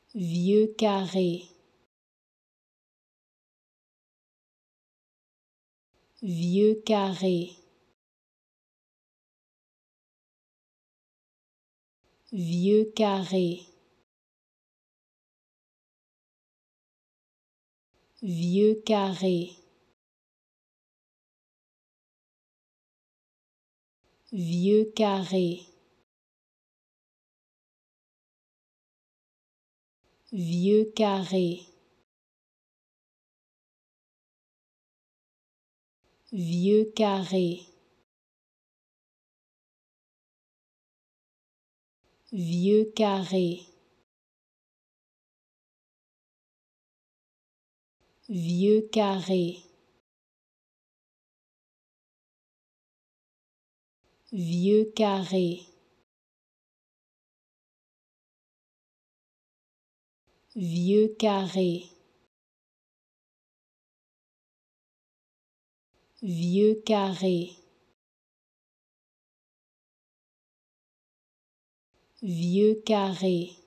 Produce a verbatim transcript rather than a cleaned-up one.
vieux carré, vieux carré, vieux carré, vieux carré, vieux carré, vieux carré, vieux carré, vieux carré, vieux carré, vieux carré, vieux carré, vieux carré, vieux carré,